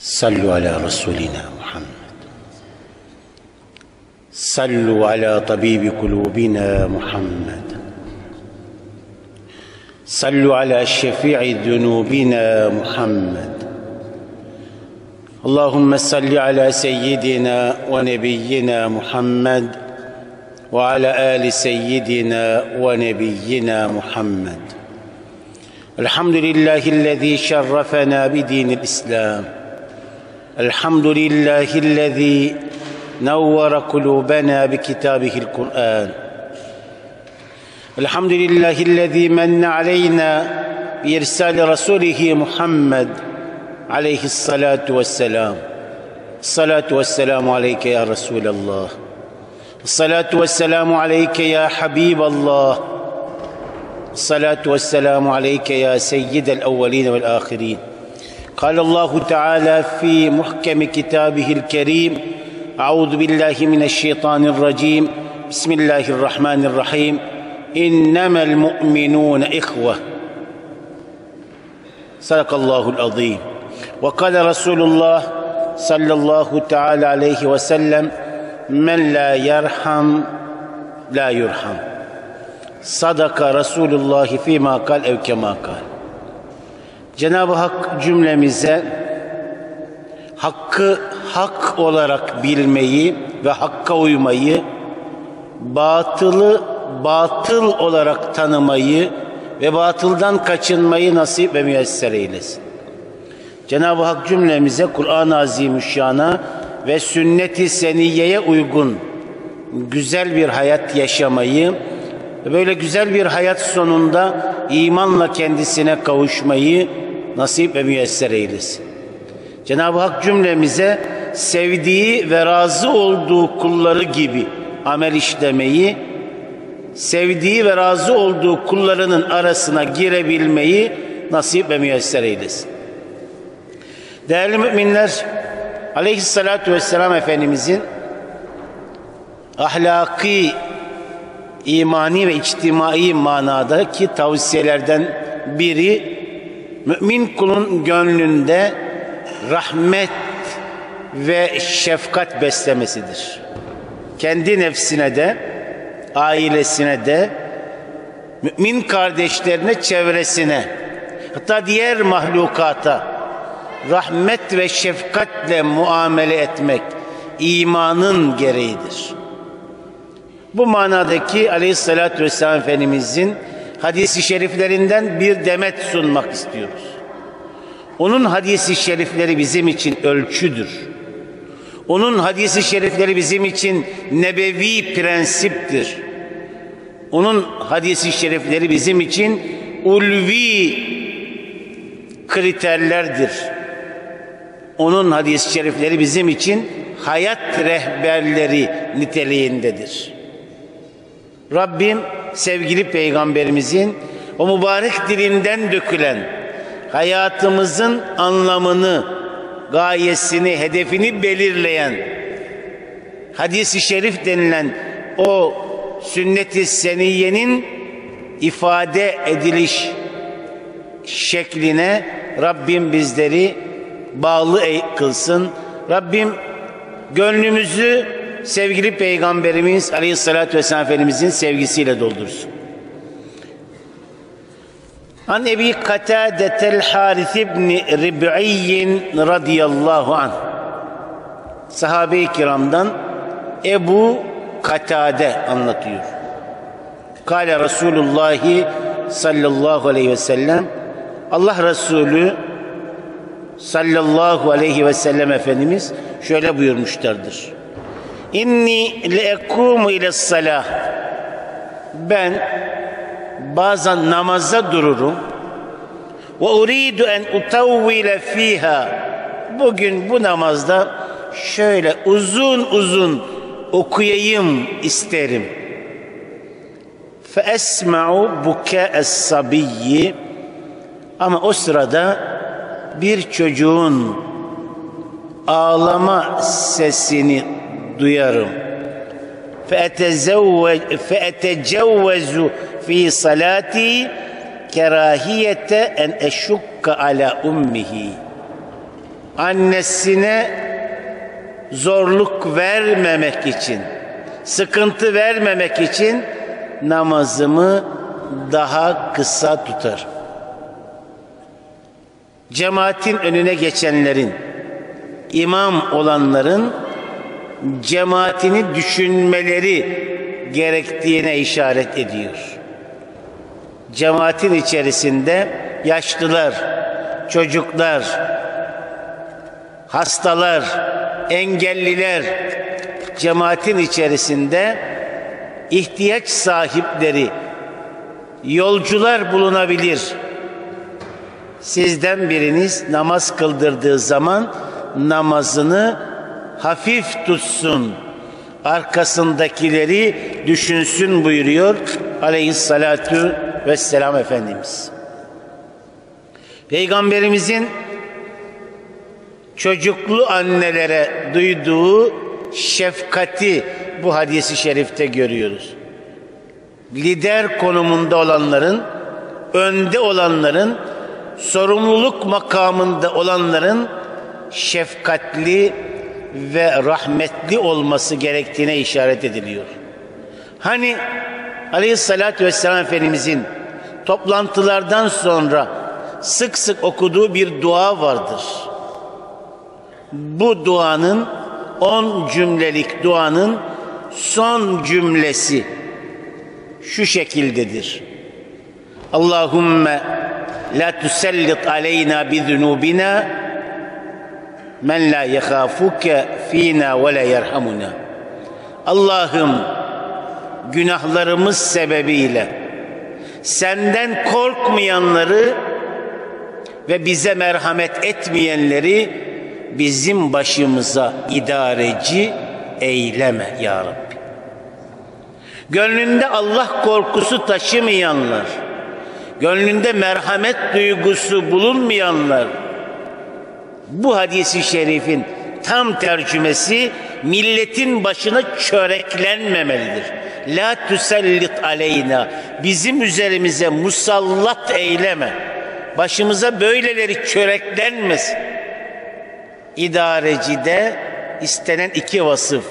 صلوا على رسولنا محمد. صلوا على طبيب قلوبنا محمد. صلوا على شفيع ذنوبنا محمد. اللهم صل على سيدنا ونبينا محمد وعلى آل سيدنا ونبينا محمد. الحمد لله الذي شرفنا بدين الإسلام. الحمد لله الذي نور قلوبنا بكتابه القرآن. الحمد لله الذي من علينا بإرسال رسوله محمد عليه الصلاة والسلام. الصلاة والسلام عليك يا رسول الله. الصلاة والسلام عليك يا حبيب الله. الصلاة والسلام عليك يا سيد الأولين والآخرين. قال الله تعالى في محكم كتابه الكريم: أعوذ بالله من الشيطان الرجيم. بسم الله الرحمن الرحيم. إنما المؤمنون إخوة. صدق الله العظيم. وقال رسول الله صلى الله تعالى عليه وسلم: من لا يرحم لا يرحم. Sadaka Resulullah fîmâ kal ev kemâ kal. Cenab-ı Hak cümlemize hakkı hak olarak bilmeyi ve hakka uymayı, batılı batıl olarak tanımayı ve batıldan kaçınmayı nasip ve müyesser eylesin. Cenab-ı Hak cümlemize Kur'an-ı Azimüşşan'a ve sünnet-i seniyyeye uygun güzel bir hayat yaşamayı ve böyle güzel bir hayat sonunda imanla kendisine kavuşmayı nasip ve müyesser eylesin. Cenab-ı Hak cümlemize sevdiği ve razı olduğu kulları gibi amel işlemeyi, sevdiği ve razı olduğu kullarının arasına girebilmeyi nasip ve müyesser eylesin. Değerli müminler, Aleyhisselatü Vesselam Efendimizin ahlaki, imani ve içtimai manadaki tavsiyelerden biri, mümin kulun gönlünde rahmet ve şefkat beslemesidir. Kendi nefsine de, ailesine de, mümin kardeşlerine, çevresine, hatta diğer mahlukata rahmet ve şefkatle muamele etmek imanın gereğidir. Bu manadaki Aleyhisselatü Vesselam Efendimizin hadis-i şeriflerinden bir demet sunmak istiyoruz. Onun hadis-i şerifleri bizim için ölçüdür. Onun hadis-i şerifleri bizim için nebevi prensiptir. Onun hadis-i şerifleri bizim için ulvi kriterlerdir. Onun hadis-i şerifleri bizim için hayat rehberleri niteliğindedir. Rabbim sevgili Peygamberimizin o mübarek dilinden dökülen hayatımızın anlamını, gayesini, hedefini belirleyen hadis-i şerif denilen o sünnet-i seniyyenin ifade ediliş şekline Rabbim bizleri bağlı kılsın. Rabbim gönlümüzü sevgili Peygamberimiz Aleyhisselatü Vesselam Efendimizin sevgisiyle doldursun. An Ebi Katade'tel Harith ibn Rib'iyyin radıyallahu anh. Sahabe-i kiramdan Ebu Katade anlatıyor. Kâle Resulullah sallallahu aleyhi ve sellem, Allah Resulü sallallahu aleyhi ve sellem Efendimiz şöyle buyurmuşlardır: İnni leekumu ile's-salah. Ben bazen namaza dururum. Ve uridu en utavvile fiha. Bugün bu namazda şöyle uzun uzun okuyayım isterim. Fe esma'u bukâ'es-sabiyyi. Ama o sırada bir çocuğun ağlama sesini duyarım. فَاَتَجَوَّزُ ف۪ي صَلَاتِي كَرَاهِيَةَ اَنْ اَشُكَّ عَلَى اُمِّهِ. annesine zorluk vermemek için, sıkıntı vermemek için namazımı daha kısa tutarım. Cemaatin önüne geçenlerin, imam olanların cemaatini düşünmeleri gerektiğine işaret ediyor. Cemaatin içerisinde yaşlılar, çocuklar, hastalar, engelliler, cemaatin içerisinde ihtiyaç sahipleri, yolcular bulunabilir. Sizden biriniz namaz kıldırdığı zaman namazını hafif tutsun, arkasındakileri düşünsün buyuruyor Aleyhissalatu vesselam Efendimiz. Peygamberimizin çocuklu annelere duyduğu şefkati bu hadis-i şerifte görüyoruz. Lider konumunda olanların, önde olanların, sorumluluk makamında olanların şefkatli ve rahmetli olması gerektiğine işaret ediliyor. Hani Aleyhissalatü vesselam Efendimizin toplantılardan sonra sık sık okuduğu bir dua vardır. Bu duanın 10 cümlelik duanın son cümlesi şu şekildedir. Allahümme la tusellit aleyna bizunubina men la yekhafuke fina ve la yerhamuna. Allah'ım, günahlarımız sebebiyle senden korkmayanları ve bize merhamet etmeyenleri bizim başımıza idareci eyleme ya Rabbi. Gönlünde Allah korkusu taşımayanlar, gönlünde merhamet duygusu bulunmayanlar, bu hadis-i şerifin tam tercümesi milletin başına çöreklenmemelidir. La tusellit aleyna, bizim üzerimize musallat eyleme, başımıza böyleleri çöreklenmesin. İdarecide istenen 2 vasıf: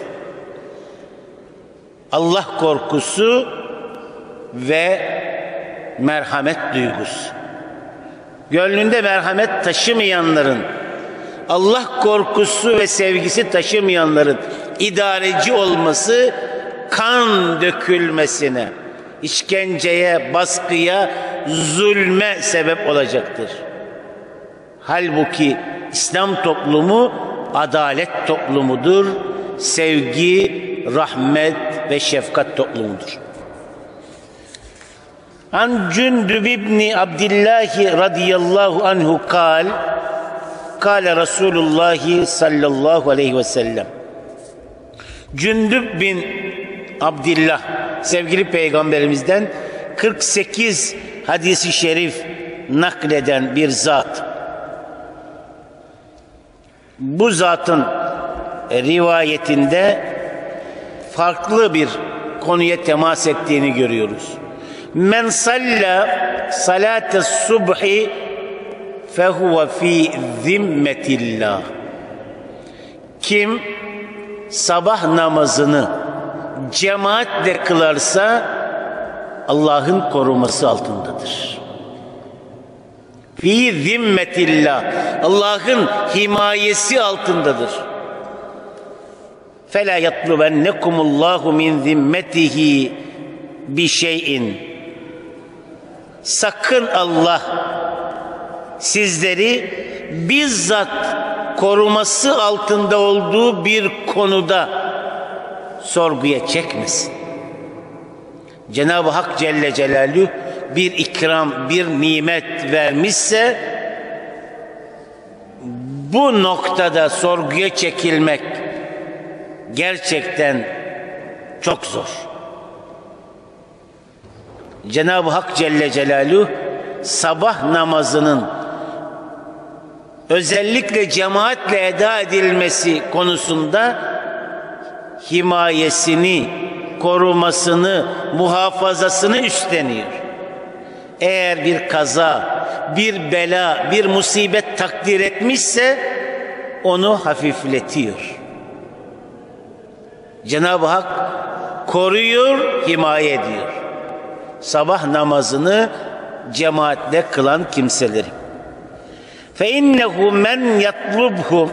Allah korkusu ve merhamet duygusu. Gönlünde merhamet taşımayanların, Allah korkusu ve sevgisi taşımayanların idareci olması kan dökülmesine, işkenceye, baskıya, zulme sebep olacaktır. Halbuki İslam toplumu adalet toplumudur, sevgi, rahmet ve şefkat toplumudur. An Cündüb ibn Abdillah radıyallahu anhu kâle Resulullah sallallahu aleyhi ve sellem. Cündüb bin Abdillah, sevgili peygamberimizden 48 hadisi şerif nakleden bir zat. Bu zatın rivayetinde farklı bir konuya temas ettiğini görüyoruz. Men salla salate subhi fehuve fi zimmetillah. Kim sabah namazını cemaatle kılarsa Allah'ın koruması altındadır. Fi zimmetillah, Allah'ın himayesi altındadır. Fela yatlubennekumullahu min zimmetihi bi şeyin. Sakın Allah sizleri bizzat koruması altında olduğu bir konuda sorguya çekmesin. Cenab-ı Hak Celle Celaluhu bir ikram, bir nimet vermişse bu noktada sorguya çekilmek gerçekten çok zor. Cenab-ı Hak Celle Celaluhu sabah namazının özellikle cemaatle eda edilmesi konusunda himayesini, korumasını, muhafazasını üstleniyor. Eğer bir kaza, bir bela, bir musibet takdir etmişse onu hafifletiyor. Cenab-ı Hak koruyor, himaye ediyor. Sabah namazını cemaatle kılan kimseleri. فَاِنَّهُ مَنْ يَطْلُبْهُ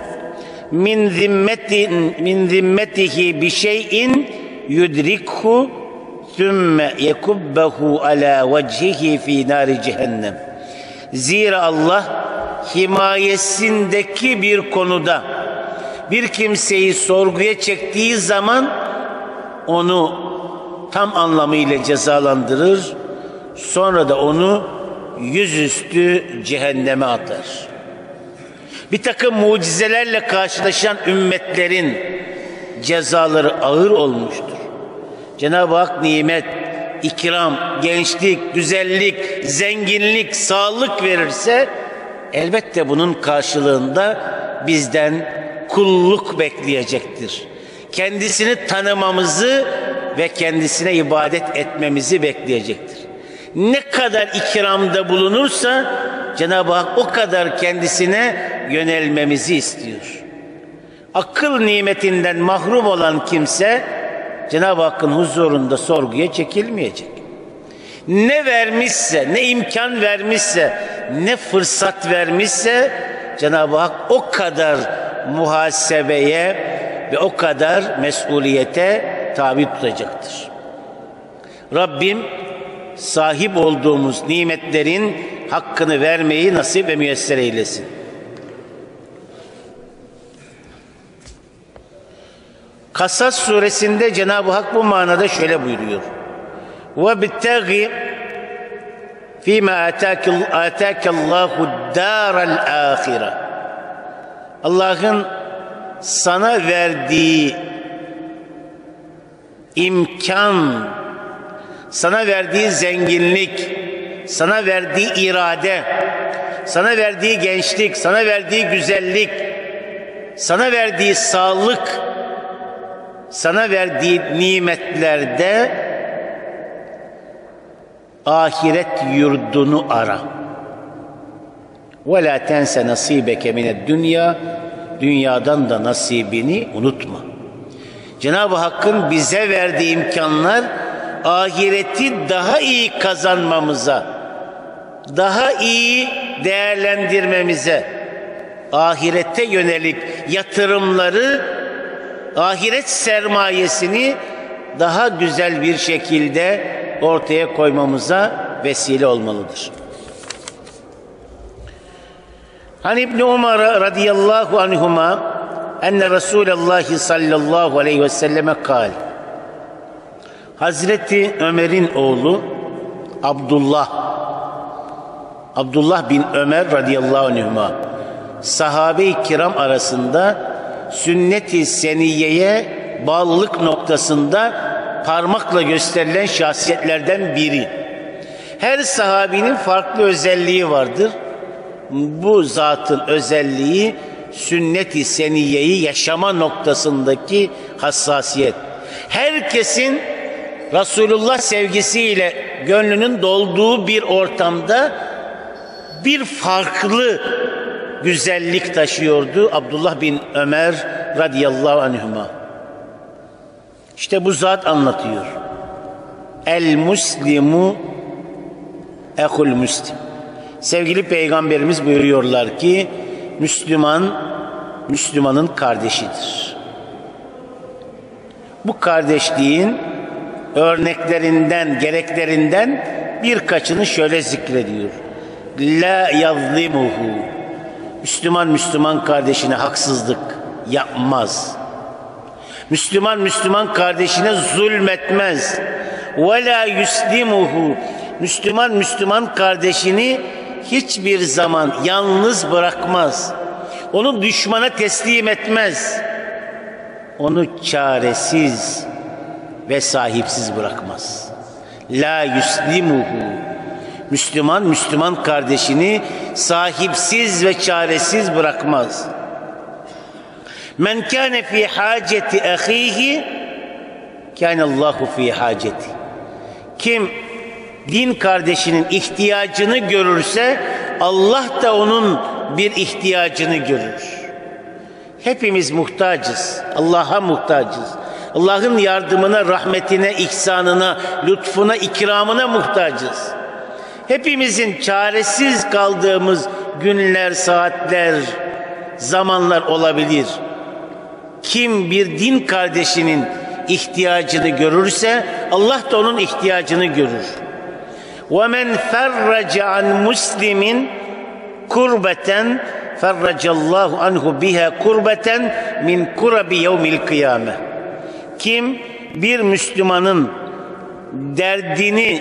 مِنْ ذِمَّتِهِ بِشَيْءٍ يُدْرِكْهُ ثُمَّ يَكُبَّهُ عَلَى وَجْهِهِ ف۪ي نَارِ جَهَنَّمْ. Zira Allah himayesindeki bir konuda bir kimseyi sorguya çektiği zaman onu tam anlamıyla cezalandırır, sonra da onu yüzüstü cehenneme atar. Bir takım mucizelerle karşılaşan ümmetlerin cezaları ağır olmuştur. Cenab-ı Hak nimet, ikram, gençlik, güzellik, zenginlik, sağlık verirse elbette bunun karşılığında bizden kulluk bekleyecektir. Kendisini tanımamızı ve kendisine ibadet etmemizi bekleyecektir. Ne kadar ikramda bulunursa Cenab-ı Hak o kadar kendisine yönelmemizi istiyor. Akıl nimetinden mahrum olan kimse Cenab-ı Hakk'ın huzurunda sorguya çekilmeyecek. Ne vermişse, ne imkan vermişse, ne fırsat vermişse Cenab-ı Hak o kadar muhasebeye ve o kadar mesuliyete tabi tutacaktır. Rabbim sahip olduğumuz nimetlerin hakkını vermeyi nasip ve müyesser eylesin. Kasas suresinde Cenab-ı Hak bu manada şöyle buyuruyor. وَبِتَّغِ فِي مَا آتَاكَ اللّٰهُ الدَّارَ الْآخِرَةِ. Allah'ın sana verdiği imkan, sana verdiği zenginlik, sana verdiği irade, sana verdiği gençlik, sana verdiği güzellik, sana verdiği sağlık, sana verdiği nimetlerde ahiret yurdunu ara. وَلَا تَنْسَ نَصِيبَكَ مِنَ الدُّنْيَا. Dünyadan da nasibini unutma. Cenab-ı Hakk'ın bize verdiği imkanlar ahireti daha iyi kazanmamıza, daha iyi değerlendirmemize, ahirete yönelik yatırımları, ahiret sermayesini daha güzel bir şekilde ortaya koymamıza vesile olmalıdır. Hani İbn Umar radıyallahu anhuma enne Resulullah sallallahu aleyhi ve selleme kal. Hazreti Ömer'in oğlu Abdullah bin Ömer radıyallahu anhuma sahabe-i kiram arasında sünnet-i seniyeye bağlılık noktasında parmakla gösterilen şahsiyetlerden biri. Her sahabinin farklı özelliği vardır. Bu zatın özelliği sünnet-i seniyeyi yaşama noktasındaki hassasiyet. Herkesin Resulullah sevgisiyle gönlünün dolduğu bir ortamda bir farklı güzellik taşıyordu Abdullah bin Ömer radıyallahu anhuma. İşte bu zat anlatıyor. El muslimu ehul muslim. Sevgili Peygamberimiz buyuruyorlar ki Müslüman, Müslümanın kardeşidir. Bu kardeşliğin örneklerinden, gereklerinden birkaçını şöyle zikrediyor. La yazlimuhu. Müslüman kardeşine haksızlık yapmaz. Müslüman kardeşine zulmetmez. Ve la yuslimuhu. Müslüman kardeşini hiçbir zaman yalnız bırakmaz. Onu düşmana teslim etmez. Onu çaresiz ve sahipsiz bırakmaz. La yuslimuhu. Müslüman kardeşini sahipsiz ve çaresiz bırakmaz. Men kâne fî hâceti ahîhi kânallâhu fî hâceti. Kim din kardeşinin ihtiyacını görürse Allah da onun bir ihtiyacını görür. Hepimiz muhtacız. Allah'a muhtacız. Allah'ın yardımına, rahmetine, ihsanına, lütfuna, ikramına muhtacız. Hepimizin çaresiz kaldığımız günler, saatler, zamanlar olabilir. Kim bir din kardeşinin ihtiyacını görürse Allah da onun ihtiyacını görür. وَمَنْ فَرَّجَ عَنْ مُسْلِمٍ كُرْبَةً فَرَّجَ اللّٰهُ عَنْهُ بِهَا كُرْبَةً مِنْ كُرَبِ يَوْمِ الْقِيَامَةِ. Kim bir Müslümanın derdini,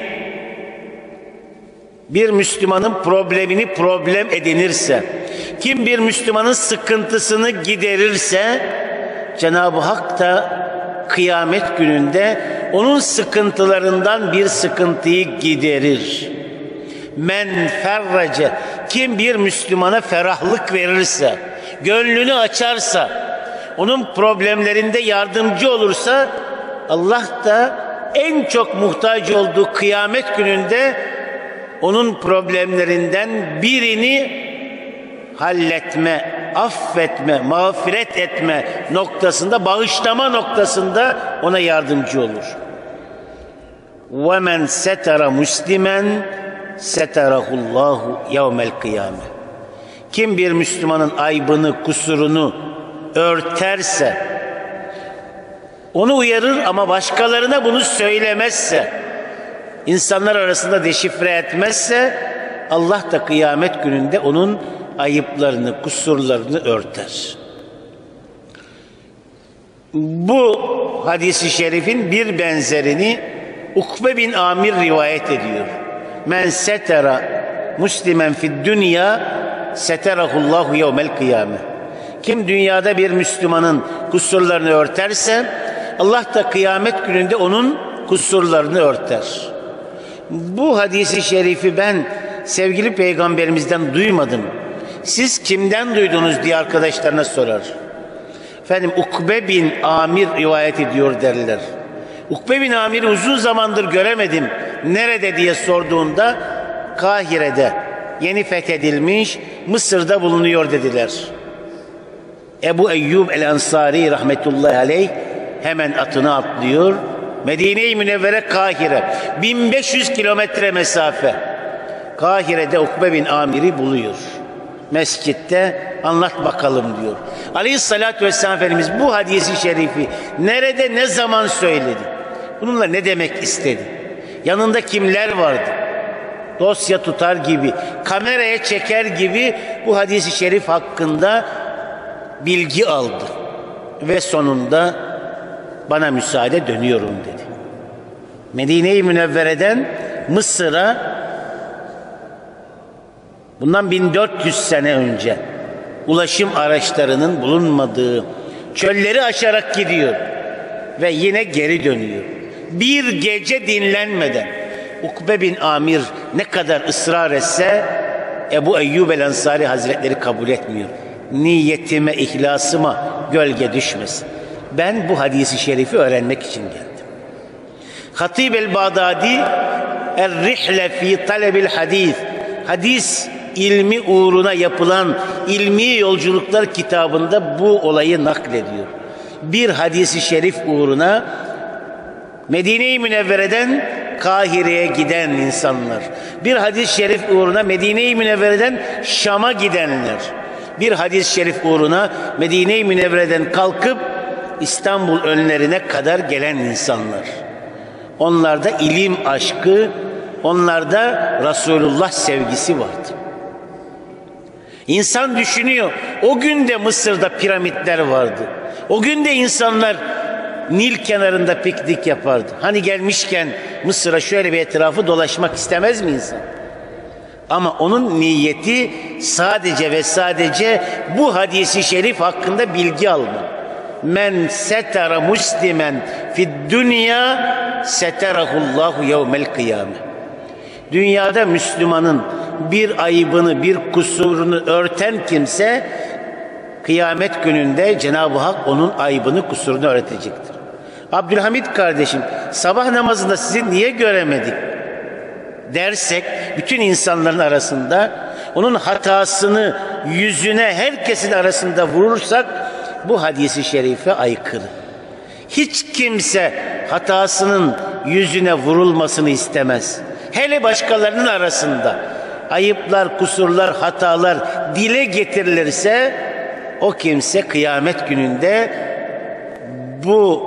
bir Müslümanın problemini problem edinirse, kim bir Müslümanın sıkıntısını giderirse, Cenab-ı Hak da kıyamet gününde onun sıkıntılarından bir sıkıntıyı giderir. Men ferrace, kim bir Müslümana ferahlık verirse, gönlünü açarsa, onun problemlerinde yardımcı olursa, Allah da en çok muhtaç olduğu kıyamet gününde onun problemlerinden birini halletme, affetme, mağfiret etme noktasında, bağışlama noktasında ona yardımcı olur. وَمَنْ سَتَرَ مُسْلِمًا سَتَرَهُ اللّٰهُ يَوْمَ الْقِيَامَةِ. Kim bir Müslümanın aybını, kusurunu örterse, onu uyarır ama başkalarına bunu söylemezse, insanlar arasında deşifre etmezse, Allah da kıyamet gününde onun ayıplarını, kusurlarını örter. Bu hadis-i şerifin bir benzerini Ukbe bin Amir rivayet ediyor. Men setera muslimen fid dünya seterahullahu yevmel kıyame. Kim dünyada bir Müslümanın kusurlarını örterse, Allah da kıyamet gününde onun kusurlarını örter. Bu hadis-i şerifi ben sevgili peygamberimizden duymadım. Siz kimden duydunuz diye arkadaşlarına sorar. Efendim Ukbe bin Amir rivayet ediyor derler. Ukbe bin Amir'i uzun zamandır göremedim. Nerede diye sorduğunda Kahire'de, yeni fethedilmiş, Mısır'da bulunuyor dediler. Ebu Eyyub el-Ensari rahmetullahi aleyh hemen atını atlıyor. Medine-i Münevvere Kahire, 1500 kilometre mesafe. Kahire'de Ukbe bin Amir'i buluyor. Mescitte anlat bakalım diyor. Aleyhissalatü vesselam Efendimiz bu hadisi şerifi nerede, ne zaman söyledi? Bununla ne demek istedi? Yanında kimler vardı? Dosya tutar gibi, kameraya çeker gibi bu hadisi şerif hakkında bilgi aldı. Ve sonunda bana müsaade, dönüyorum dedi. Medine-i Münevvere'den Mısır'a bundan 1400 sene önce ulaşım araçlarının bulunmadığı çölleri aşarak gidiyor ve yine geri dönüyor. Bir gece dinlenmeden. Ukbe bin Amir ne kadar ısrar etse Ebu Eyyub el-Ensari Hazretleri kabul etmiyor. Niyetime, ihlasıma gölge düşmesin. Ben bu hadisi şerifi öğrenmek için geldim. Hatib el-Bağdadi Er-Rihle fi talebil hadis, hadis ilmi uğruna yapılan ilmi yolculuklar kitabında bu olayı naklediyor. Bir hadisi şerif uğruna Medine-i Münevvere'den Kahire'ye giden insanlar, bir hadis-i şerif uğruna Medine-i Münevvere'den Şam'a gidenler, bir hadis-i şerif uğruna Medine-i Münevvere'den kalkıp İstanbul önlerine kadar gelen insanlar. Onlarda ilim aşkı, onlarda Resulullah sevgisi vardı. İnsan düşünüyor, o gün de Mısır'da piramitler vardı. O gün de insanlar Nil kenarında piknik yapardı. Hani gelmişken Mısır'a şöyle bir etrafı dolaşmak istemez mi insan? Ama onun niyeti sadece ve sadece bu hadisi şerif hakkında bilgi alma. Men setara muslimen fid dünya seterahullahu yevmel kıyame. Dünyada Müslümanın bir ayıbını, bir kusurunu örten kimse kıyamet gününde Cenab-ı Hak onun ayıbını, kusurunu öğretecektir. Abdülhamid kardeşim, sabah namazında sizi niye göremedik dersek, bütün insanların arasında onun hatasını yüzüne, herkesin arasında vurursak, bu hadisi şerife aykırı. Hiç kimse hatasının yüzüne vurulmasını istemez. Hele başkalarının arasında ayıplar, kusurlar, hatalar dile getirilirse o kimse kıyamet gününde bu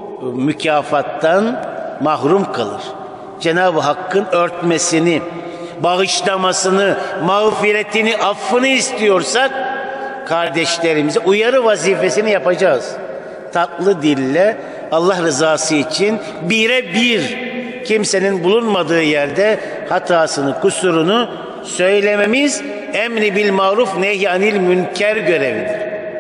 mükafattan mahrum kalır. Cenab-ı Hakk'ın örtmesini, bağışlamasını, mağfiretini, affını istiyorsak kardeşlerimize uyarı vazifesini yapacağız. Tatlı dille Allah rızası için birebir kimsenin bulunmadığı yerde hatasını, kusurunu söylememiz emri bil maruf nehyanil münker görevidir.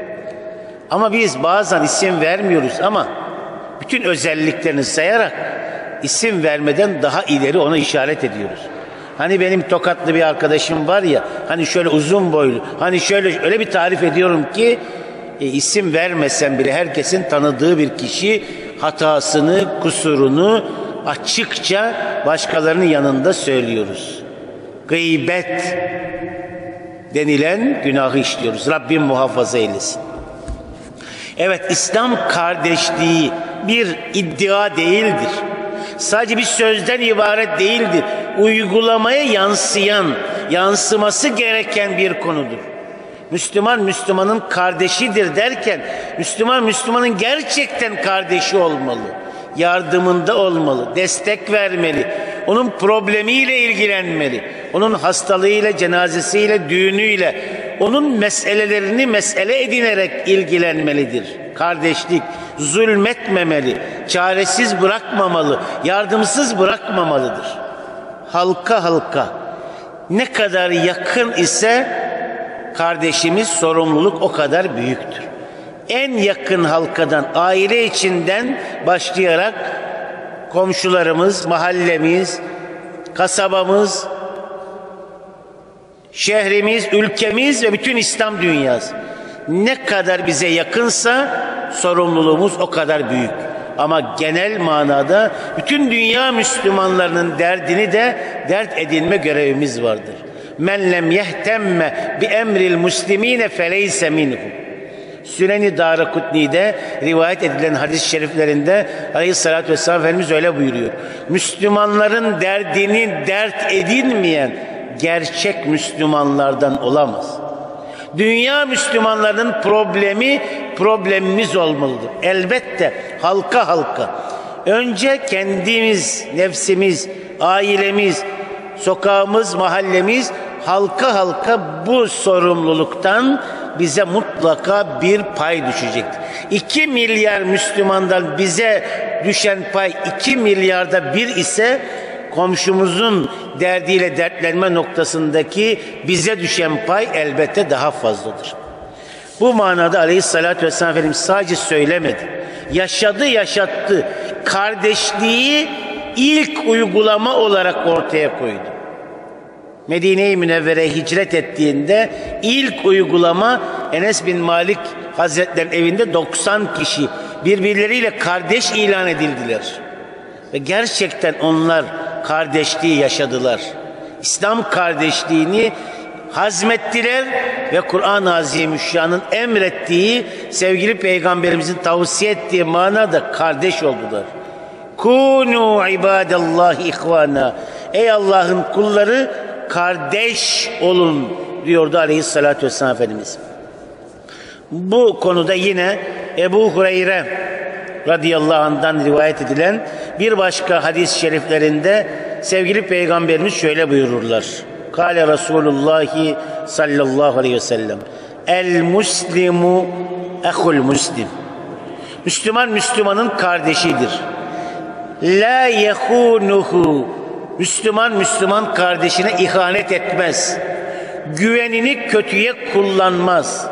Ama biz bazen isim vermiyoruz ama bütün özelliklerini sayarak isim vermeden daha ileri ona işaret ediyoruz. Hani benim Tokatlı bir arkadaşım var ya, hani şöyle uzun boylu, hani şöyle öyle bir tarif ediyorum ki isim vermesem bile herkesin tanıdığı bir kişi hatasını, kusurunu açıkça başkalarının yanında söylüyoruz. Gıybet denilen günahı işliyoruz. Rabbim muhafaza eylesin. Evet, İslam kardeşliği bir iddia değildir. Sadece bir sözden ibaret değildir. Uygulamaya yansıyan, yansıması gereken bir konudur. Müslüman, Müslümanın kardeşidir derken, Müslüman, Müslümanın gerçekten kardeşi olmalı. Yardımında olmalı, destek vermeli. Onun problemiyle ilgilenmeli. Onun hastalığıyla, cenazesiyle, düğünüyle, onun meselelerini mesele edinerek ilgilenmelidir. Kardeşlik, zulmetmemeli, çaresiz bırakmamalı, yardımsız bırakmamalıdır. Halka halka ne kadar yakın ise kardeşimiz sorumluluk o kadar büyüktür. En yakın halkadan, aile içinden başlayarak komşularımız, mahallemiz, kasabamız, şehrimiz, ülkemiz ve bütün İslam dünyası ne kadar bize yakınsa sorumluluğumuz o kadar büyük. Ama genel manada bütün dünya Müslümanlarının derdini de dert edinme görevimiz vardır. Men lem yehtemme bi emril muslimine feleyse minhum. Süneni Darakutni'de rivayet edilen hadis-i şeriflerinde Aleyhisselatü Vesselam Efendimiz öyle buyuruyor. Müslümanların derdini dert edinmeyen gerçek Müslümanlardan olamaz. Dünya Müslümanlarının problemi problemimiz olmalıdır. Elbette halka halka. Önce kendimiz, nefsimiz, ailemiz, sokağımız, mahallemiz halka halka bu sorumluluktan bize mutlaka bir pay düşecektir. 2 milyar Müslümandan bize düşen pay 2 milyarda bir ise komşumuzun derdiyle dertlenme noktasındaki bize düşen pay elbette daha fazladır. Bu manada Aleyhisselatü Vesselam Efendimiz sadece söylemedi. Yaşadı, yaşattı. Kardeşliği ilk uygulama olarak ortaya koydu. Medine-i Münevvere'ye hicret ettiğinde ilk uygulama Enes bin Malik Hazretleri'nin evinde 90 kişi birbirleriyle kardeş ilan edildiler. Ve gerçekten onlar kardeşliği yaşadılar. İslam kardeşliğini hazmettiler ve Kur'an-ı Azimüşşan'ın emrettiği, sevgili Peygamberimizin tavsiye ettiği manada kardeş oldular. Kûnû ibâdallâhi ihvâna. Ey Allah'ın kulları, kardeş olun diyordu Aleyhisselatü Vesselam Efendimiz. Bu konuda yine Ebu Hureyre radıyallahu anh'dan rivayet edilen bir başka hadis-i şeriflerinde sevgili Peygamberimiz şöyle buyururlar. Kâle Resulullah sallallahu aleyhi ve sellem. El muslimu ehul muslim. Müslüman Müslümanın kardeşidir. La yehunuhu. Müslüman Müslüman kardeşine ihanet etmez. Güvenini kötüye kullanmaz.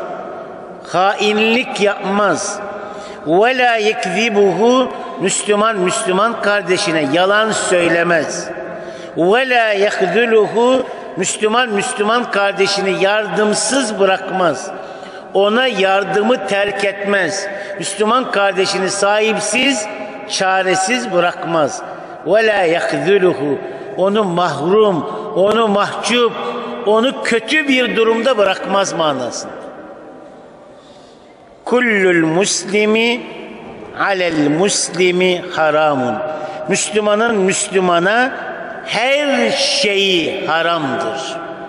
Hainlik yapmaz. Ve la yekzibuhu. Müslüman Müslüman kardeşine yalan söylemez. Ve la yehzuluhu. Müslüman Müslüman kardeşini yardımsız bırakmaz. Ona yardımı terk etmez. Müslüman kardeşini sahipsiz, çaresiz bırakmaz. Ve la yehzuluhu. Onu mahrum, onu mahcup, onu kötü bir durumda bırakmaz manasında. kullul muslimi alel muslimi haramun. Müslümanın Müslümana her şeyi haramdır.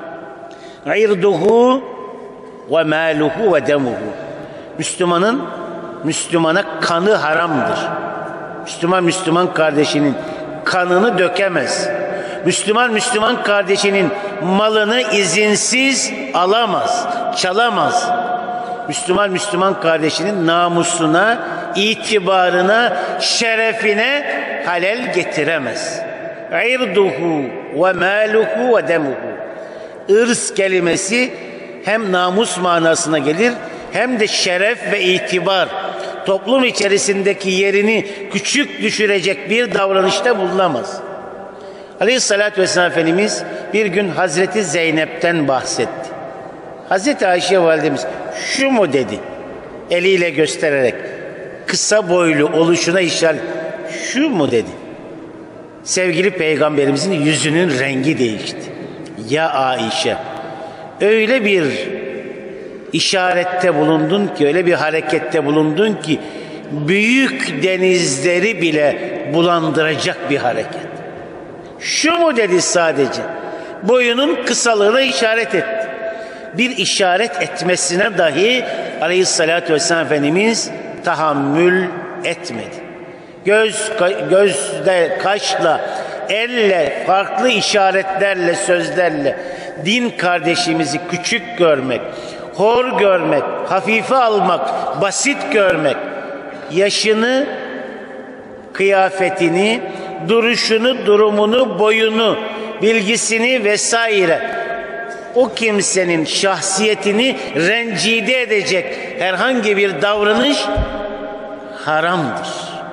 İrduhu ve maluhu ve demuhu. Müslümanın Müslümana kanı haramdır. Müslüman kardeşinin kanını dökemez. Müslüman kardeşinin malını izinsiz alamaz, çalamaz. Müslüman kardeşinin namusuna, itibarına, şerefine halel getiremez. İrduhu ve maluhu ve demuhu. Irz kelimesi hem namus manasına gelir hem de şeref ve itibar, toplum içerisindeki yerini küçük düşürecek bir davranışta bulunamaz. Aleyhissalatü vesselam Efendimiz bir gün Hazreti Zeynep'ten bahsetti. Hazreti Ayşe validemiz şu mu dedi, eliyle göstererek, kısa boylu oluşuna işaret, şu mu dedi. Sevgili Peygamberimizin yüzünün rengi değişti. Ya Ayşe, öyle bir işarette bulundun ki, öyle bir harekette bulundun ki büyük denizleri bile bulandıracak bir hareket. Şu mu dedi sadece? Boyunun kısalığına işaret etti. Bir işaret etmesine dahi Aleyhissalatü vesselam Efendimiz tahammül etmedi. Gözle, kaşla, elle, farklı işaretlerle, sözlerle din kardeşimizi küçük görmek, hor görmek, hafife almak, basit görmek, yaşını, kıyafetini, duruşunu, durumunu, boyunu, bilgisini vesaire, o kimsenin şahsiyetini rencide edecek herhangi bir davranış haramdır.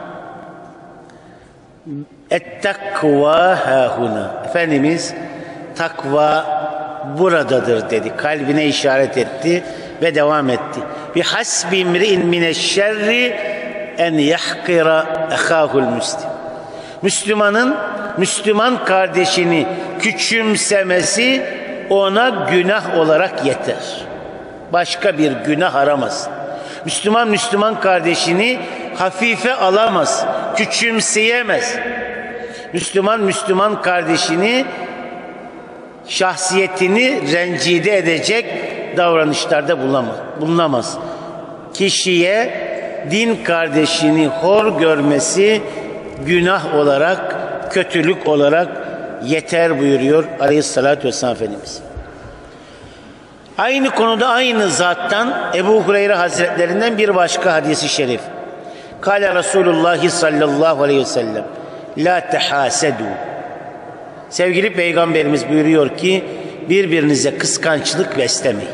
Et-takva hâhuna. Efendimiz takva buradadır dedi. Kalbine işaret etti ve devam etti. Bihasbi imri'in mineşşerri en yahkira ehâhul müslim. Müslümanın Müslüman kardeşini küçümsemesi ona günah olarak yeter. Başka bir günah aramaz. Müslüman kardeşini hafife alamaz, küçümseyemez. Müslüman kardeşini, şahsiyetini rencide edecek davranışlarda bulunamaz. Kişiye din kardeşini hor görmesi günah olarak, kötülük olarak yeter buyuruyor Aleyhissalatü vesselam Efendimiz. Aynı konuda aynı zattan Ebu Hureyre Hazretlerinden bir başka hadisi şerif. Kâle Resulullah sallallahu aleyhi ve sellem la tehâsedû. Sevgili Peygamberimiz buyuruyor ki birbirinize kıskançlık beslemeyin.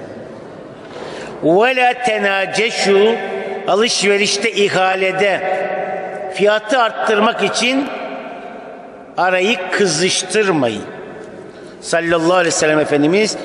Ve la tenâceşû. Alışverişte, ihalede fiyatı arttırmak için arayı kızıştırmayın. Sallallahu aleyhi ve sellem Efendimiz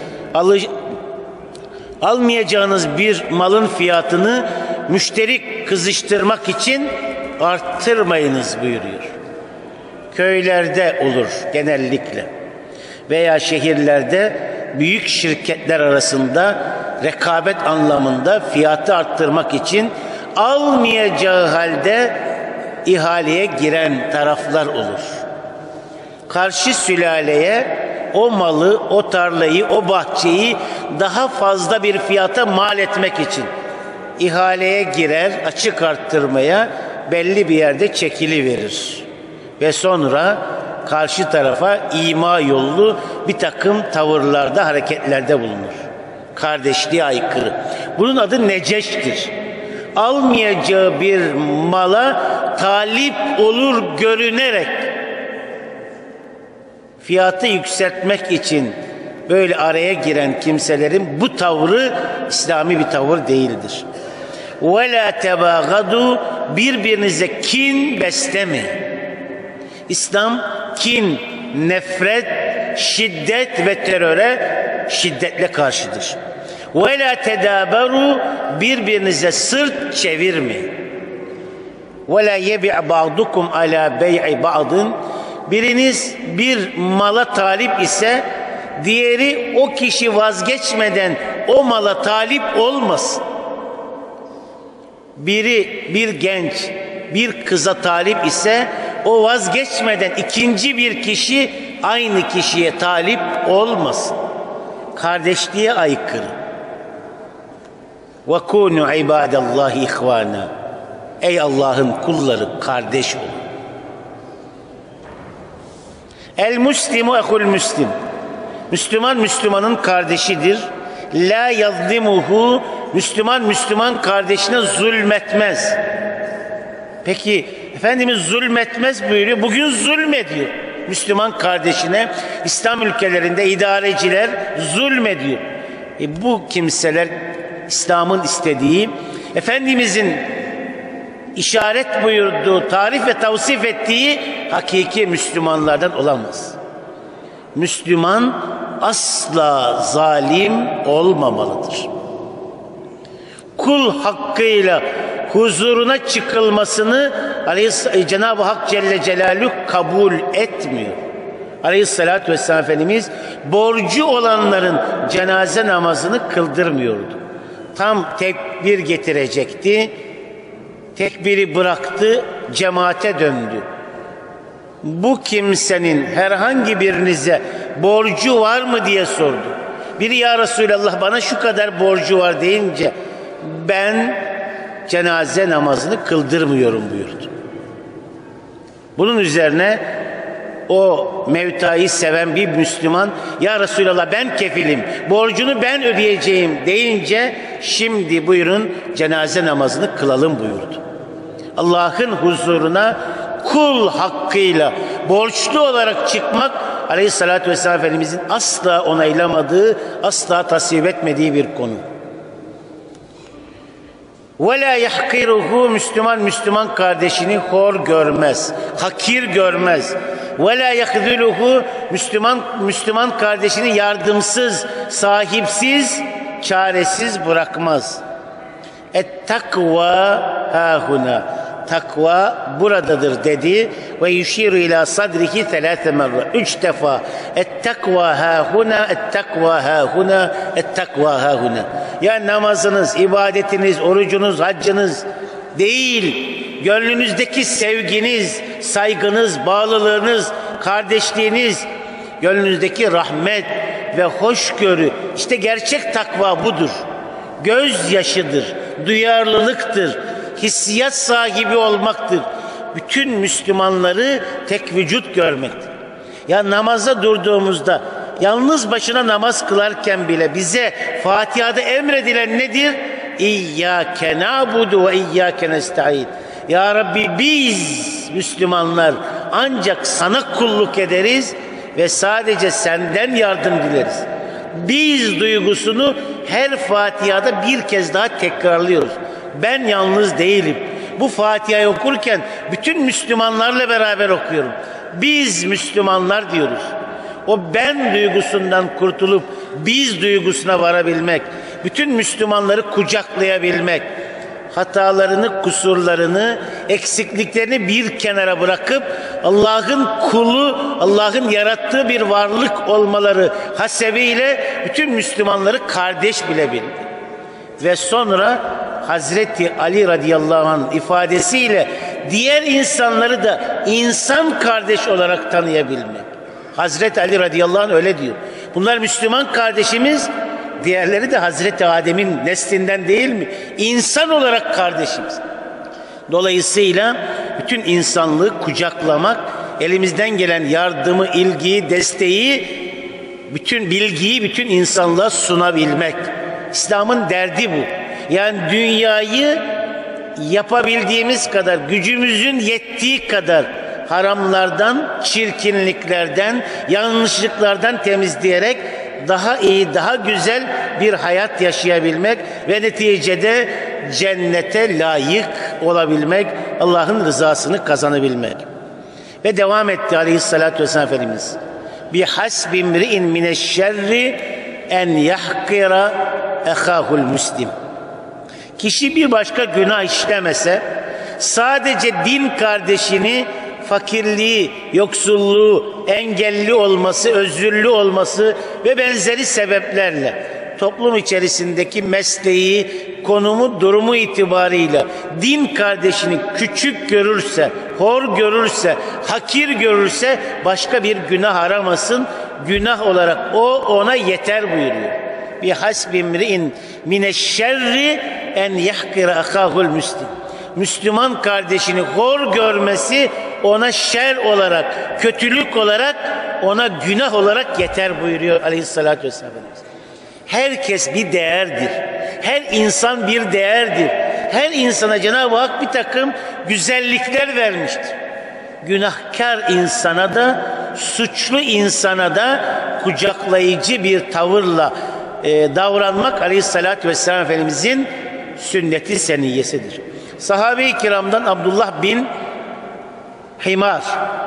almayacağınız bir malın fiyatını müşteri kızıştırmak için arttırmayınız buyuruyor. Köylerde olur genellikle veya şehirlerde büyük şirketler arasında rekabet anlamında fiyatı arttırmak için almayacağı halde ihaleye giren taraflar olur. Karşı sülaleye o malı, o tarlayı, o bahçeyi daha fazla bir fiyata mal etmek için ihaleye girer, açık arttırmaya belli bir yerde çekiliverir. Ve sonra karşı tarafa ima yollu bir takım tavırlarda, hareketlerde bulunur. Kardeşliğe aykırı. Bunun adı neceştir. Almayacağı bir mala talip olur görünerek fiyatı yükseltmek için böyle araya giren kimselerin bu tavrı İslami bir tavır değildir. وَلَا تَبَاغَدُوا. Birbirinize kin beslemeyin. İslam kin, nefret, şiddet ve teröre şiddetle karşıdır. وَلَا تَدَابَرُوا. Birbirinize sırt çevirmeyin. وَلَا يَبِعْ بَعْضُكُمْ عَلَى بَيْعِ بَعْضٍ. Biriniz bir mala talip ise diğeri o kişi vazgeçmeden o mala talip olmasın. biri bir genç bir kıza talip ise o vazgeçmeden ikinci bir kişi aynı kişiye talip olmasın. Kardeşliğe aykırı. وَكُونُوا عِبَادَ اللّٰهِ اِخْوَانًا. Ey Allah'ın kulları, kardeş olun. El-Müslimu ehul Müslim. Müslüman Müslümanın kardeşidir. La yazlimuhu. Müslüman Müslüman kardeşine zulmetmez. Peki Efendimiz zulmetmez buyuruyor. Bugün zulmediyor. Müslüman kardeşine İslam ülkelerinde idareciler zulmediyor. Bu kimseler İslam'ın istediği, Efendimizin işaret buyurduğu, tarif ve tavsif ettiği hakiki Müslümanlardan olamaz. Müslüman asla zalim olmamalıdır. Kul hakkıyla huzuruna çıkılmasını Cenab-ı Hak Celle Celaluhu kabul etmiyor. Aleyhissalatü vesselam Efendimiz borcu olanların cenaze namazını kıldırmıyordu. Tam tekbir getirecekti. Tekbiri bıraktı, cemaate döndü. Bu kimsenin herhangi birinize borcu var mı diye sordu. Biri ya Resulallah bana şu kadar borcu var deyince ben cenaze namazını kıldırmıyorum buyurdu. Bunun üzerine o mevtayı seven bir Müslüman ya Resulallah ben kefilim, borcunu ben ödeyeceğim deyince şimdi buyurun cenaze namazını kılalım buyurdu. Allah'ın huzuruna kul hakkıyla borçlu olarak çıkmak Aleyhissalatü vesselam Efendimizin asla onaylamadığı, asla tasvip etmediği bir konu. وَلَا يَحْقِرُهُ. Müslüman Müslüman kardeşini hor görmez, hakir görmez. وَلَا يَخْذُلُهُ. Müslüman kardeşini yardımsız, sahipsiz, çaresiz bırakmaz. اَتْتَقْوَى هَاهُنَا. Takva buradadır dedi ve yuşiru ila sadrihi 3 merre. 3 defa. Et-takva hâhuna, et-takva hâhuna, et-takva hâhuna. Ya namazınız, ibadetiniz, orucunuz, haccınız değil, gönlünüzdeki sevginiz, saygınız, bağlılığınız, kardeşliğiniz, gönlünüzdeki rahmet ve hoşgörü, işte gerçek takva budur. Gözyaşıdır, duyarlılıktır, hissiyat sahibi olmaktır. Bütün Müslümanları tek vücut görmektir. Ya namaza durduğumuzda, yalnız başına namaz kılarken bile bize Fatiha'da emredilen nedir? İyyâke na'budu ve iyyâke nesta'in. Ya Rabbi biz Müslümanlar ancak sana kulluk ederiz ve sadece senden yardım dileriz. Biz duygusunu her Fatiha'da bir kez daha tekrarlıyoruz. Ben yalnız değilim. Bu Fatiha'yı okurken bütün Müslümanlarla beraber okuyorum. Biz Müslümanlar diyoruz. O ben duygusundan kurtulup biz duygusuna varabilmek, bütün Müslümanları kucaklayabilmek, hatalarını, kusurlarını, eksikliklerini bir kenara bırakıp Allah'ın kulu, Allah'ın yarattığı bir varlık olmaları hasebiyle bütün Müslümanları kardeş bilebilmek. Ve sonra Hazreti Ali radıyallahu anh ifadesiyle diğer insanları da insan kardeş olarak tanıyabilmek. Hazreti Ali radıyallahu anh öyle diyor. Bunlar Müslüman kardeşimiz, diğerleri de Hazreti Adem'in neslinden değil mi? İnsan olarak kardeşimiz. Dolayısıyla bütün insanlığı kucaklamak, elimizden gelen yardımı, ilgiyi, desteği, bütün bilgiyi bütün insanlığa sunabilmek. İslam'ın derdi bu. Yani dünyayı yapabildiğimiz kadar, gücümüzün yettiği kadar haramlardan, çirkinliklerden, yanlışlıklardan temizleyerek daha iyi, daha güzel bir hayat yaşayabilmek ve neticede cennete layık olabilmek, Allah'ın rızasını kazanabilmek. Ve devam etti Aleyhisselatü Vesselam Efendimiz. بِحَسْبِ اِمْرِئٍ مِنَ الشَّرِّ en yahkira ehahul müslim. Kişi bir başka günah işlemese, sadece din kardeşini fakirliği, yoksulluğu, engelli olması, özürlü olması ve benzeri sebeplerle toplum içerisindeki mesleği, konumu, durumu itibarıyla din kardeşini küçük görürse, hor görürse, hakir görürse başka bir günah aramasın. Günah olarak o ona yeter buyuruyor. Bi hasbimri'in mineşşerri en yahkira akahul müslim. Müslüman kardeşini hor görmesi ona şer olarak, kötülük olarak, ona günah olarak yeter buyuruyor Aleyhisselatü Vesselam. Herkes bir değerdir. Her insan bir değerdir. Her insana Cenab-ı Hak bir takım güzellikler vermiştir. Günahkar insana da, suçlu insana da kucaklayıcı bir tavırla davranmak Aleyhisselatü Vesselam Efendimizin sünneti seniyyesidir. Sahabe-i kiramdan Abdullah bin Himar,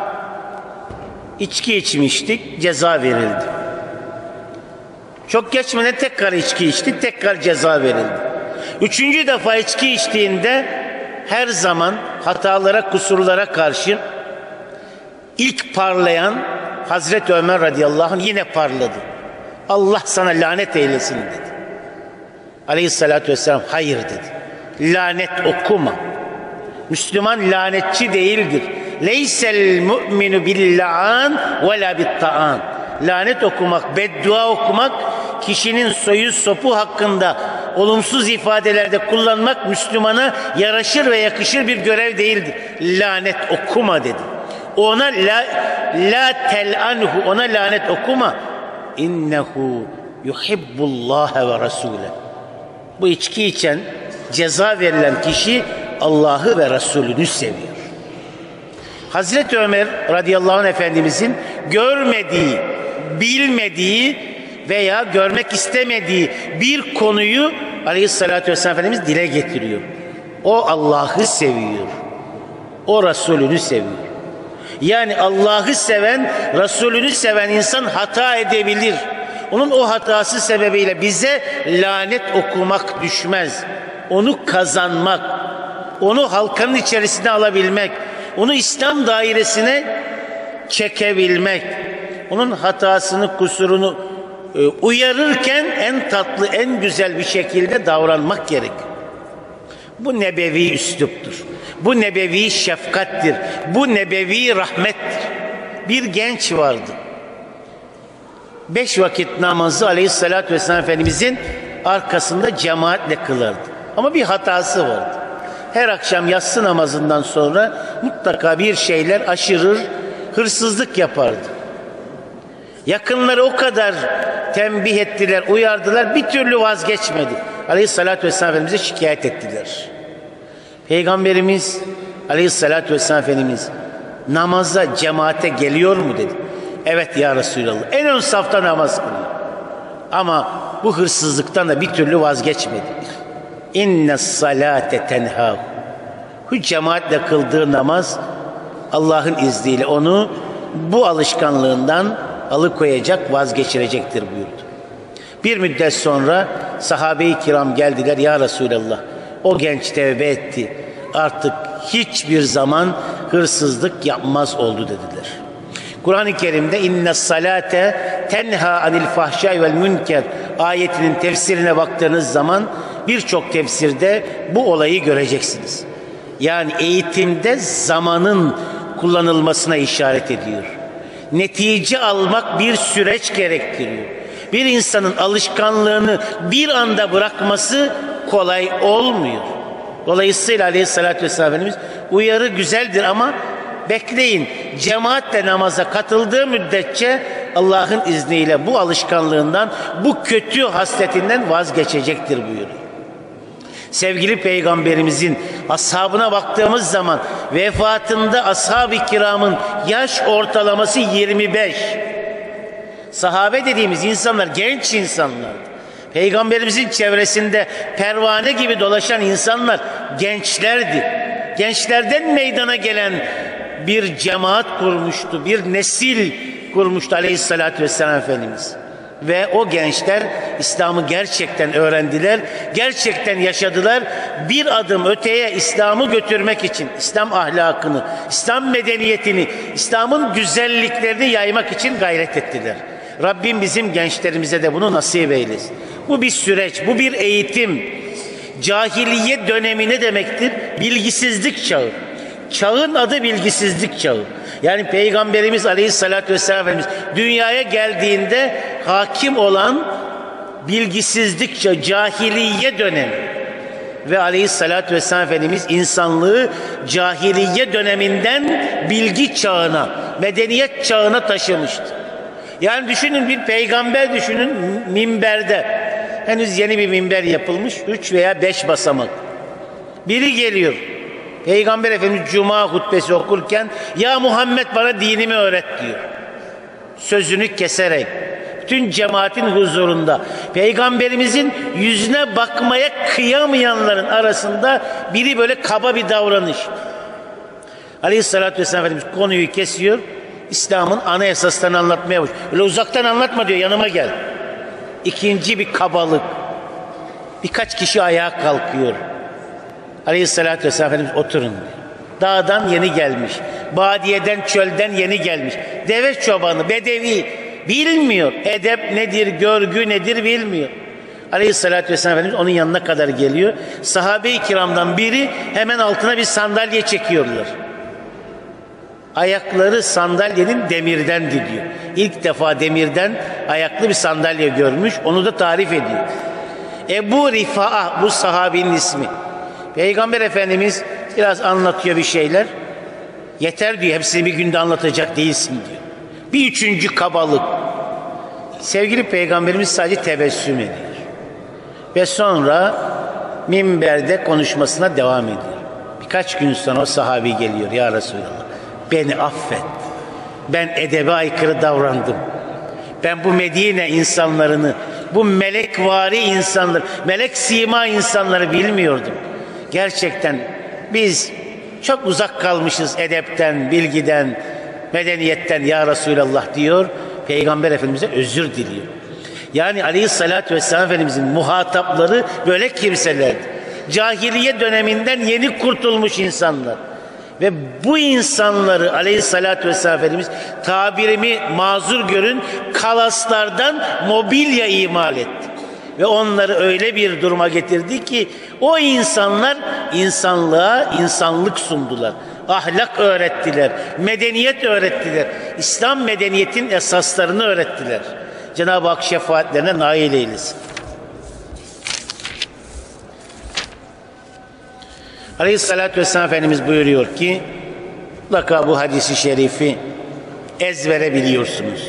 içki içmiştik, ceza verildi. Çok geçmeden tekrar içki içti, tekrar ceza verildi. Üçüncü defa içki içtiğinde her zaman hatalara, kusurlara karşı ilk parlayan Hazreti Ömer radıyallahu anh yine parladı. Allah sana lanet eylesin dedi. Aleyhissalatü vesselam hayır dedi. Lanet okuma. Müslüman lanetçi değildir. Leysel mu'minu billa'an ve la bitta'an. Lanet okumak, beddua okumak, kişinin soyu sopu hakkında olumsuz ifadelerde kullanmak Müslümana yaraşır ve yakışır bir görev değildir. Lanet okuma dedi. Ona la tel'anhu, ona lanet okuma. İnnehu yuhibbullaha ve rasule. Bu içki içen, ceza verilen kişi Allah'ı ve Resulünü seviyor. Hazreti Ömer radıyallahu anh Efendimizin görmediği, bilmediği veya görmek istemediği bir konuyu Aleyhisselatü vesselam Efendimiz dile getiriyor. O Allah'ı seviyor. O Resulünü seviyor. Yani Allah'ı seven, Resulünü seven insan hata edebilir. Onun o hatası sebebiyle bize lanet okumak düşmez. Onu kazanmak, onu halkanın içerisine alabilmek, onu İslam dairesine çekebilmek, onun hatasını, kusurunu uyarırken en tatlı, en güzel bir şekilde davranmak gerek. Bu nebevi üsluptur. Bu nebevi şefkattir. Bu nebevi rahmettir. Bir genç vardı. 5 vakit namazı Aleyhisselatü Vesselam Efendimizin arkasında cemaatle kılardı. Ama bir hatası vardı. Her akşam yatsı namazından sonra mutlaka bir şeyler aşırır, hırsızlık yapardı. Yakınları o kadar tembih ettiler, uyardılar, bir türlü vazgeçmedi. Aleyhisselatü Vesselam Efendimiz'e şikayet ettiler. Peygamberimiz Aleyhisselatü Vesselam Efendimiz namaza, cemaate geliyor mu dedi. Evet ya Resulallah. En ön safta namaz kılıyor. Ama bu hırsızlıktan da bir türlü vazgeçmedi. İnne salate tenha. Bu cemaatle kıldığı namaz Allah'ın izniyle onu bu alışkanlığından alıkoyacak, vazgeçirecektir buyurdu. Bir müddet sonra sahabe-i kiram geldiler. Ya Resulallah, o genç tevbe etti. Artık hiçbir zaman hırsızlık yapmaz oldu dediler. Kur'an-ı Kerim'de inne salate tenha anil fahşai vel münker ayetinin tefsirine baktığınız zaman birçok tefsirde bu olayı göreceksiniz. Yani eğitimde zamanın kullanılmasına işaret ediyor. Netice almak bir süreç gerektiriyor. Bir insanın alışkanlığını bir anda bırakması kolay olmuyor. Dolayısıyla Aleyhisselatü Vesselam Efendimiz uyarı güzeldir ama bekleyin. Cemaatle namaza katıldığı müddetçe Allah'ın izniyle bu alışkanlığından, bu kötü hasletinden vazgeçecektir buyuruyor. Sevgili Peygamberimizin ashabına baktığımız zaman vefatında ashab-ı kiramın yaş ortalaması 25. Sahabe dediğimiz insanlar genç insanlardı. Peygamberimizin çevresinde pervane gibi dolaşan insanlar gençlerdi. Gençlerden meydana gelen bir cemaat kurmuştu, bir nesil kurmuştu Aleyhisselatü Vesselam Efendimiz. Ve o gençler İslam'ı gerçekten öğrendiler, gerçekten yaşadılar. Bir adım öteye İslam'ı götürmek için, İslam ahlakını, İslam medeniyetini, İslam'ın güzelliklerini yaymak için gayret ettiler. Rabbim bizim gençlerimize de bunu nasip eylesin. Bu bir süreç, bu bir eğitim. Cahiliye dönemi ne demektir? Bilgisizlik çağı. Çağın adı bilgisizlik çağı. Yani Peygamberimiz Aleyhisselatü Vesselam Efendimiz dünyaya geldiğinde hakim olan bilgisizlik çağı, cahiliye dönemi. Ve Aleyhisselatü Vesselam Efendimiz insanlığı cahiliye döneminden bilgi çağına, medeniyet çağına taşımıştı. Yani düşünün, bir peygamber düşünün, minberde. Henüz yeni bir minber yapılmış, 3 veya 5 basamak. Biri geliyor. Peygamber Efendimiz Cuma hutbesi okurken, ya Muhammed bana dinimi öğret diyor. Sözünü keserek. Bütün cemaatin huzurunda Peygamberimizin yüzüne bakmaya kıyamayanların arasında biri böyle kaba bir davranış. Aleyhissalatü vesselam Efendimiz konuyu kesiyor. İslam'ın ana esaslarını anlatmaya başlıyor. Öyle uzaktan anlatma diyor, yanıma gel. İkinci bir kabalık. Birkaç kişi ayağa kalkıyor. Aleyhissalatü vesselam Efendimiz oturun diyor. Dağdan yeni gelmiş. Badiyeden, çölden yeni gelmiş. Deve çobanı, bedevi. Bilmiyor. Edep nedir, görgü nedir bilmiyor. Aleyhissalatü vesselam Efendimiz onun yanına kadar geliyor. Sahabe-i kiramdan biri hemen altına bir sandalye çekiyorlar. Ayakları sandalyenin demirden diyor. İlk defa demirden ayaklı bir sandalye görmüş. Onu da tarif ediyor. Ebu Rifa'a bu sahabinin ismi. Peygamber Efendimiz biraz anlatıyor bir şeyler. Yeter diyor, hepsini bir günde anlatacak değilsin diyor. Bir üçüncü kabalık. Sevgili Peygamberimiz sadece tebessüm ediyor. Ve sonra minberde konuşmasına devam ediyor. Birkaç gün sonra o sahabi geliyor. Ya Resulallah, beni affet. Ben edebe aykırı davrandım. Ben bu Medine insanlarını, bu melekvari insanlar, melek sima insanları bilmiyordum. Gerçekten biz çok uzak kalmışız edepten, bilgiden, medeniyetten ya Resulallah diyor. Peygamber Efendimiz'e özür diliyor. Yani Aleyhisselatü Vesselam Efendimiz'in muhatapları böyle kimselerdi. Cahiliye döneminden yeni kurtulmuş insanlar. Ve bu insanları Aleyhisselatü Vesselam Efendimiz, tabirimi mazur görün, kalaslardan mobilya imal etti. Ve onları öyle bir duruma getirdi ki o insanlar insanlığa insanlık sundular. Ahlak öğrettiler, medeniyet öğrettiler. İslam medeniyetin esaslarını öğrettiler. Cenab-ı Hak şefaatlerine nail eylesin. Aleyhissalatü vesselam Efendimiz buyuruyor ki, mutlaka bu hadisi şerifi ezbere biliyorsunuz.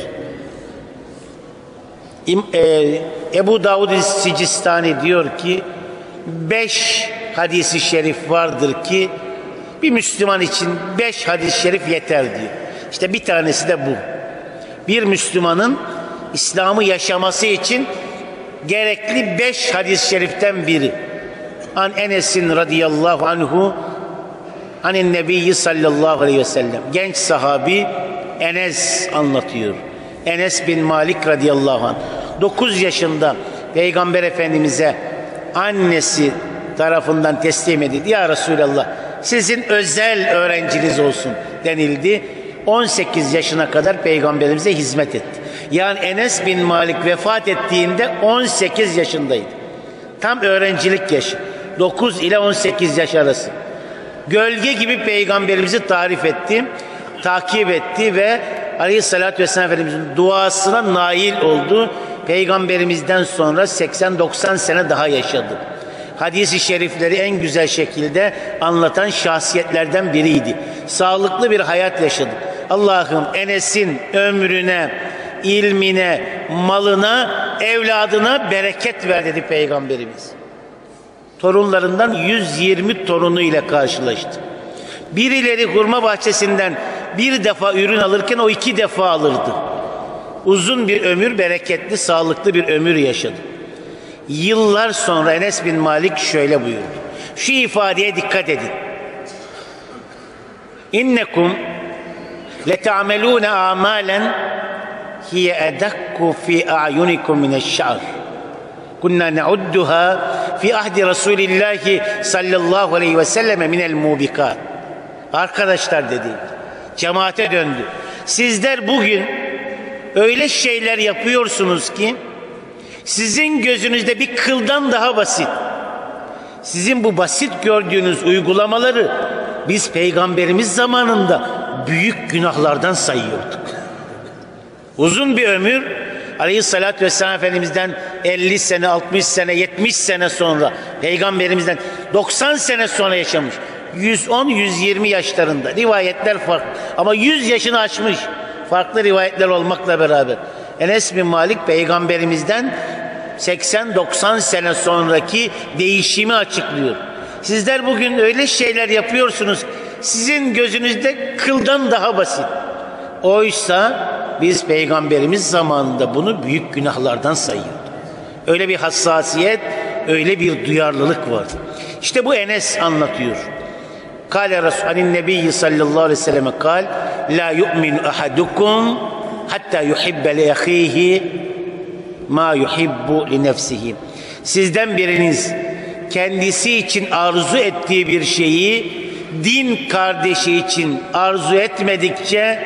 Ebu Davud Sicistani diyor ki 5 hadisi şerif vardır ki bir Müslüman için 5 hadis-i şerif yeter diyor. İşte bir tanesi de bu. Bir Müslümanın İslam'ı yaşaması için gerekli 5 hadis-i şeriften biri. An Enes'in radıyallahu anhu anin nebiyyi sallallahu aleyhi ve sellem. Genç sahabi Enes anlatıyor. Enes bin Malik radıyallahu anh. 9 yaşında Peygamber Efendimiz'e annesi tarafından teslim edildi. Ya Resulallah, sizin özel öğrenciniz olsun denildi. 18 yaşına kadar Peygamberimize hizmet etti. Yani Enes bin Malik vefat ettiğinde 18 yaşındaydı. Tam öğrencilik yaşı. 9 ile 18 yaş arası. Gölge gibi Peygamberimizi tarif etti, takip etti ve Aleyhisselatü Vesselam Efendimizin duasına nail oldu. Peygamberimizden sonra 80-90 sene daha yaşadı. Hadis-i şerifleri en güzel şekilde anlatan şahsiyetlerden biriydi. Sağlıklı bir hayat yaşadı. Allah'ım Enes'in ömrüne, ilmine, malına, evladına bereket ver dedi Peygamberimiz. Torunlarından 120 torunu ile karşılaştı. Birileri hurma bahçesinden bir defa ürün alırken o 2 defa alırdı. Uzun bir ömür, bereketli, sağlıklı bir ömür yaşadı. Yıllar sonra Enes bin Malik şöyle buyurdu. Şu ifadeye dikkat edin. İnnekum leta'melûne a'mâlen hiye edakku fi a'yunikum mineşşa'r. Kunna ne'udduha fi ahdi Resulillahi sallallahu aleyhi ve selleme minel mubikat. Arkadaşlar dedi, cemaate döndü. Sizler bugün öyle şeyler yapıyorsunuz ki sizin gözünüzde bir kıldan daha basit. Sizin bu basit gördüğünüz uygulamaları biz Peygamberimiz zamanında büyük günahlardan sayıyorduk. Uzun bir ömür, Aleyhisselatü Vesselam Efendimiz'den 50 sene, 60 sene, 70 sene sonra, Peygamberimizden 90 sene sonra yaşamış. 110-120 yaşlarında. Rivayetler farklı. Ama 100 yaşını aşmış. Farklı rivayetler olmakla beraber. Enes bin Malik Peygamberimizden 80-90 sene sonraki değişimi açıklıyor. Sizler bugün öyle şeyler yapıyorsunuz, sizin gözünüzde kıldan daha basit. Oysa biz Peygamberimiz zamanında bunu büyük günahlardan sayıyorduk. Öyle bir hassasiyet, öyle bir duyarlılık vardı. İşte bu Enes anlatıyor. Kâle Resul'ün Nebiyyi sallallahu aleyhi ve selleme kal, la yu'minu ahadukum hatta yuhibbe li ahihi ma yuhibbu li nefsihi. Sizden biriniz kendisi için arzu ettiği bir şeyi din kardeşi için arzu etmedikçe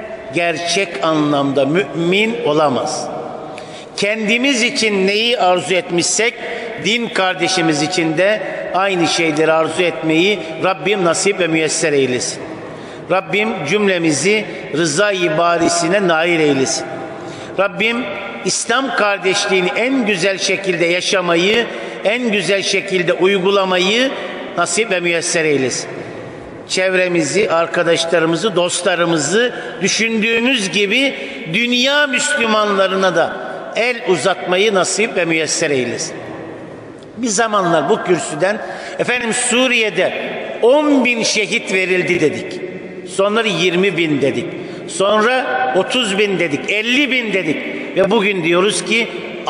gerçek anlamda mümin olamaz. Kendimiz için neyi arzu etmişsek din kardeşimiz için de aynı şeyleri arzu etmeyi Rabbim nasip ve müyesser eylesin. Rabbim cümlemizi rıza-i barisine nail eylesin. Rabbim İslam kardeşliğini en güzel şekilde yaşamayı, en güzel şekilde uygulamayı nasip ve müyesser eylesin. Çevremizi, arkadaşlarımızı, dostlarımızı düşündüğünüz gibi dünya Müslümanlarına da el uzatmayı nasip ve müyesser eylesin. Bir zamanlar bu kürsüden efendim Suriye'de 10.000 şehit verildi dedik. Sonra 20.000 dedik. Sonra 30.000 dedik. 50.000 dedik. Ve bugün diyoruz ki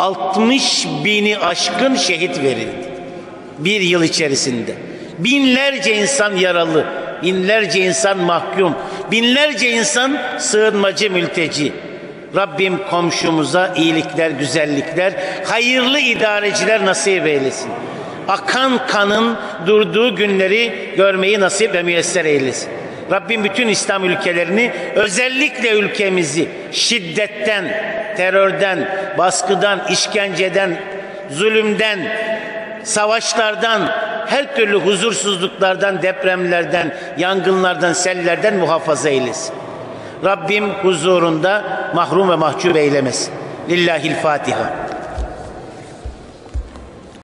60.000'i aşkın şehit verildi. Bir yıl içerisinde. Binlerce insan yaralı. Binlerce insan mahkum. Binlerce insan sığınmacı, mülteci. Rabbim komşumuza iyilikler, güzellikler, hayırlı idareciler nasip eylesin. Akan kanın durduğu günleri görmeyi nasip ve müyesser eylesin. Rabbim bütün İslam ülkelerini, özellikle ülkemizi şiddetten, terörden, baskıdan, işkenceden, zulümden, savaşlardan, her türlü huzursuzluklardan, depremlerden, yangınlardan, sellerden muhafaza eylesin. Rabbim huzurunda mahrum ve mahcup eylemesin. Lillahil Fatiha.